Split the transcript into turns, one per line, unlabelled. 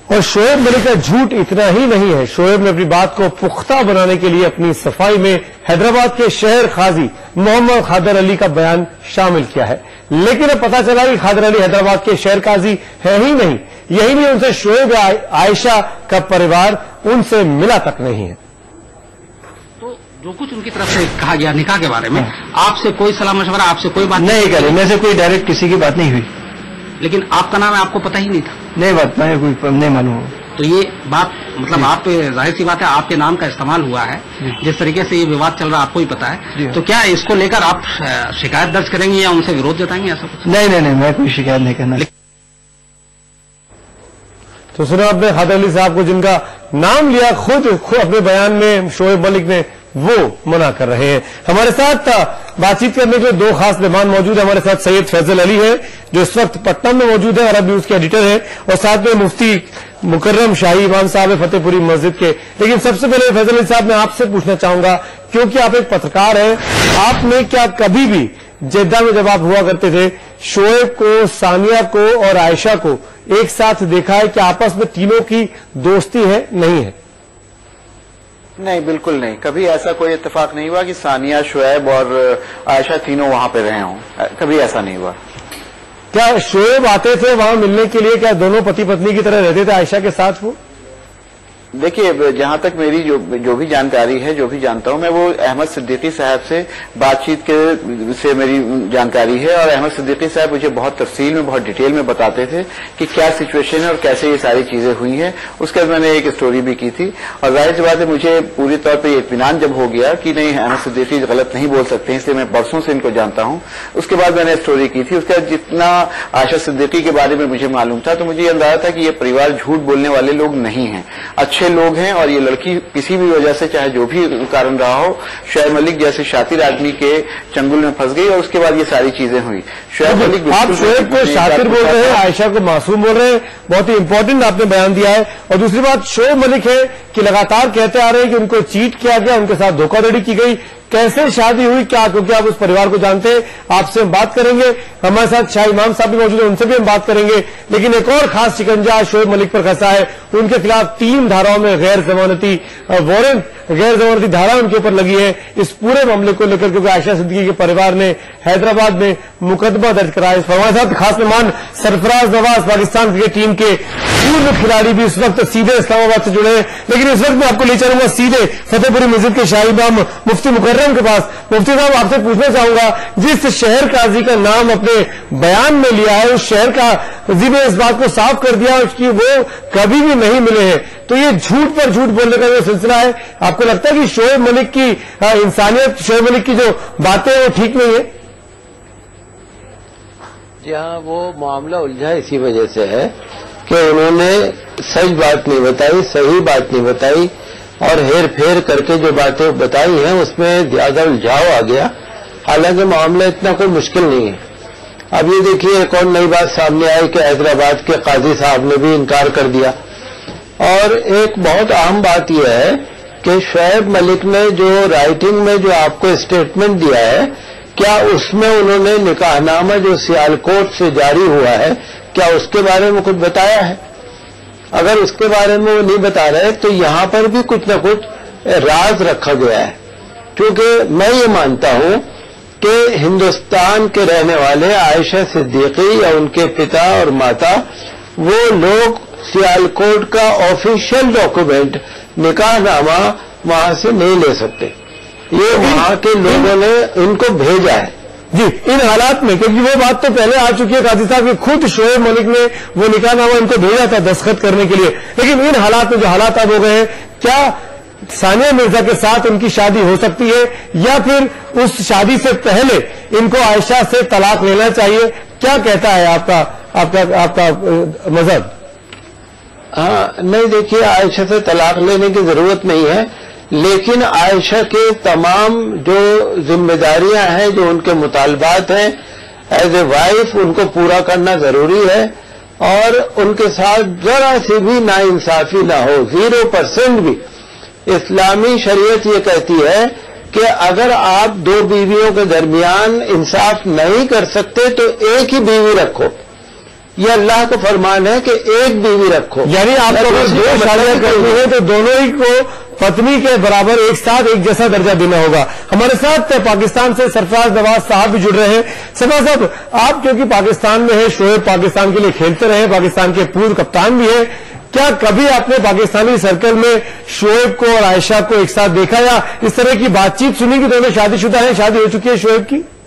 اور شعیب ملک کا جھوٹ اتنا ہی نہیں ہے، شعیب نے اپنی بات کو پختہ بنانے کے لیے اپنی صفائی میں حیدرآباد کے شہر قاضی محمد خادر علی کا بیان شامل کیا ہے، لیکن اب پتا چلا کہ خادر علی حیدرآباد کے شہر قاضی ہے ہی نہیں، یہی نہیں ان سے شعیب عائشہ کا پریوار ان سے ملا تک نہیں ہے۔
تو جو کچھ ان کی طرف سے کہا گیا نکاح کے بارے میں، آپ سے کوئی صلاح مشورہ، آپ سے کوئی بات
نہیں کرے، میں سے کوئی ڈائریکٹ کسی کی بات نہیں ہوئی،
لیکن آپ کا نام ہے، آپ کو پتہ ہی نہیں تھا؟
نہیں بات میں کوئی نہیں معلوم۔
تو یہ بات مطلب آپ پہ ظاہر سی بات ہے آپ کے نام کا استعمال ہوا ہے، جس طریقے سے یہ وواد چل رہا ہے آپ کو ہی پتا ہے، تو کیا اس کو لے کر آپ شکایت درج کریں گے یا ان سے وروध جتائیں گے ایسا کچھ؟
نہیں، میں کوئی شکایت نہیں کرنا۔
تو سنا آپ نے خادر علی صاحب کو، جن کا نام لیا خود اپنے بیان میں شعیب ملک نے، وہ منع کر رہے ہیں۔ ہمارے ساتھ بات چیت کرنے کے دو خاص مہمان موجود ہیں، ہمارے ساتھ سید فیضل علی ہے جو اس وقت پٹنہ میں موجود ہے، عرب نیوز کے ایڈیٹر ہیں، اور ساتھ میں مفتی مکرم شاہی امام صاحب فتح پوری مسجد کے۔ لیکن سب سے پہلے فیضل علی صاحب میں آپ سے پوچھنا چاہوں گا، کیونکہ آپ ایک پترکار ہیں، آپ نے کیا کبھی بھی جدہ میں جب آپ ہوا کرتے تھے شعیب کو، ثانیہ کو اور عائشہ کو ایک ساتھ دیکھا ہے کہ آپس میں تینوں کی دوستی ہے؟ نہیں ہے؟
نہیں، بالکل نہیں، کبھی ایسا کوئی اتفاق نہیں ہوا کہ ثانیہ، شعیب اور عائشہ تینوں وہاں پہ رہے ہوں، کبھی ایسا نہیں ہوا۔
کیا شعیب آتے تھے وہاں ملنے کے لیے؟ کیا دونوں پتی پتنی کی طرح رہتے تھے عائشہ کے ساتھ وہ؟
دیکھیے، جہاں تک میری جو بھی جانکاری ہے، جو بھی جانتا ہوں میں، وہ احمد صدیقی صاحب سے بات چیت سے میری جانکاری ہے، اور احمد صدیقی صاحب مجھے بہت تفصیل میں، بہت ڈیٹیل میں بتاتے تھے کہ کیا سچویشن ہے اور کیسے یہ ساری چیزیں ہوئی ہیں۔ اس کے بعد میں نے ایک اسٹوری بھی کی تھی، اور ظاہر سی بات ہے مجھے پوری طور پہ اطمینان جب ہو گیا کہ نہیں، احمد صدیقی غلط نہیں بول سکتے، اس لیے میں برسوں سے ان کو جانتا ہوں۔ اس کے بعد میں نے اسٹوری کی تھی، اس کے بعد جتنا عائشہ صدیقی کے بارے میں مجھے معلوم تھا، تو مجھے یہ اندازہ تھا کہ یہ پریوار جھوٹ بولنے والے لوگ نہیں ہیں، اچھے لوگ ہیں، اور یہ لڑکی کسی بھی وجہ سے، چاہے جو بھی کارن رہا ہو، شعیب ملک جیسے شاطر آدمی کے چنگل میں پھنس گئی، اور اس کے بعد یہ ساری چیزیں ہوئی۔ شعیب ملک،
آپ شعیب کو شاطر بول رہے ہیں، عائشہ کو معصوم بول رہے ہیں، بہت ہی امپورٹنٹ آپ نے بیان دیا ہے۔ اور دوسری بات شعیب ملک ہے کہ لگاتار کہتے آ رہے ہیں کہ ان کو چیٹ کیا گیا، ان کے ساتھ دھوکہ دھڑی کی گئی، کیسے شادی ہوئی، کیا؟ کیونکہ آپ اس پریوار کو جانتے ہیں، آپ سے ہم بات کریں گے۔ ہمارے ساتھ شاہ امام صاحب بھی موجود ہیں، ان سے بھی ہم بات کریں گے۔ لیکن ایک اور خاص شکنجہ شعیب ملک پر کھنسا ہے، ان کے خلاف 3 دھاراؤں میں غیر ضمانتی وارنٹ، غیر ضمانتی دھارا ان کے اوپر لگی ہے اس پورے معاملے کو لے کر، کیونکہ عائشہ صدیقی کے پریوار نے حیدرآباد میں مقدمہ درج کرایا۔ ہمارے ساتھ خاص مہمان سرفراز نواز، پاکستان کرکٹ ٹیم کے پورو کھلاڑی بھی اس وقت سیدھے اسلام آباد سے جڑے ہیں، لیکن اس وقت میں آپ کو لے چلوں گا سیدھے فتح پوری مسجد کے شاہی امام مفتی مکرم کے پاس۔ مفتی صاحب، آپ سے پوچھنا چاہوں گا، جس شہر قاضی کا نام اپنے بیان میں لیا ہے، اس شہر کا قاضی نے اس بات کو صاف کر دیا کہ وہ کبھی بھی نہیں ملے ہیں، تو یہ جھوٹ پر جھوٹ بولنے کا جو سلسلہ ہے، آپ کو لگتا ہے کہ شعیب ملک کی انسانیت، شعیب ملک کی جو باتیں وہ ٹھیک نہیں ہے؟
جی ہاں، وہ معاملہ الجھا اسی وجہ سے ہے کہ انہوں نے سچ بات نہیں بتائی، صحیح بات نہیں بتائی، اور ہیر پھیر کر کے جو باتیں بتائی ہیں اس میں زیادہ الجھاؤ آ گیا، حالانکہ معاملہ اتنا کوئی مشکل نہیں ہے۔ اب یہ دیکھیے، ایک اور نئی بات سامنے آئی کہ حیدرآباد کے قاضی صاحب نے بھی انکار کر دیا، اور ایک بہت اہم بات یہ ہے کہ شعیب ملک نے جو رائٹنگ میں جو آپ کو اسٹیٹمنٹ دیا ہے، کیا اس میں انہوں نے نکاح نامہ جو سیالکوٹ سے جاری ہوا ہے، کیا اس کے بارے میں کچھ بتایا ہے؟ اگر اس کے بارے میں وہ نہیں بتا رہے تو یہاں پر بھی کچھ نہ کچھ راز رکھا گیا ہے، کیونکہ میں یہ مانتا ہوں کہ ہندوستان کے رہنے والے عائشہ صدیقی یا ان کے پتا اور ماتا، وہ لوگ سیالکوٹ کا آفیشیل ڈاکومنٹ نکاح نامہ وہاں سے نہیں لے سکتے، یہ وہاں کے لوگوں نے ان کو بھیجا ہے۔
جی، ان حالات میں، کیونکہ وہ بات تو پہلے آ چکی ہے قاضی صاحب کہ خود شعیب ملک نے وہ نکاح نامہ ان کو بھیجا تھا دستخط کرنے کے لیے، لیکن ان حالات میں جو حالات اب ہو گئے ہیں، کیا ثانیہ مرزا کے ساتھ ان کی شادی ہو سکتی ہے، یا پھر اس شادی سے پہلے ان کو عائشہ سے طلاق لینا چاہیے؟ کیا کہتا ہے آپ کا مذہب؟
ہاں، نہیں، دیکھیے، عائشہ سے طلاق لینے کی ضرورت نہیں ہے، لیکن عائشہ کے تمام جو ذمہ داریاں ہیں، جو ان کے مطالبات ہیں ایز اے وائف، ان کو پورا کرنا ضروری ہے، اور ان کے ساتھ ذرا سی بھی ناانصافی نہ ہو، 0% بھی۔ اسلامی شریعت یہ کہتی ہے کہ اگر آپ 2 بیویوں کے درمیان انصاف نہیں کر سکتے تو ایک ہی بیوی رکھو، یہ اللہ کا فرمان ہے کہ ایک بیوی رکھو.
یعنی آپ کو اگر دو شادیاں کرنی ہے تو دونوں ہی کو پتنی کے برابر ایک ساتھ ایک جیسا درجہ دینا ہوگا. ہمارے ساتھ پاکستان سے سرفراز نواز صاحب بھی جڑ رہے ہیں. سرفراز صاحب، آپ کیونکہ پاکستان میں ہیں، شعیب پاکستان کے لیے کھیلتے رہے، پاکستان کے پورو کپتان بھی ہیں، کیا کبھی آپ نے پاکستانی سرکل میں شعیب کو اور عائشہ کو ایک ساتھ دیکھا یا اس طرح کی بات چیت سنی کہ دونوں شادی شدہ ہیں، شادی ہو چکی ہے شعیب کی؟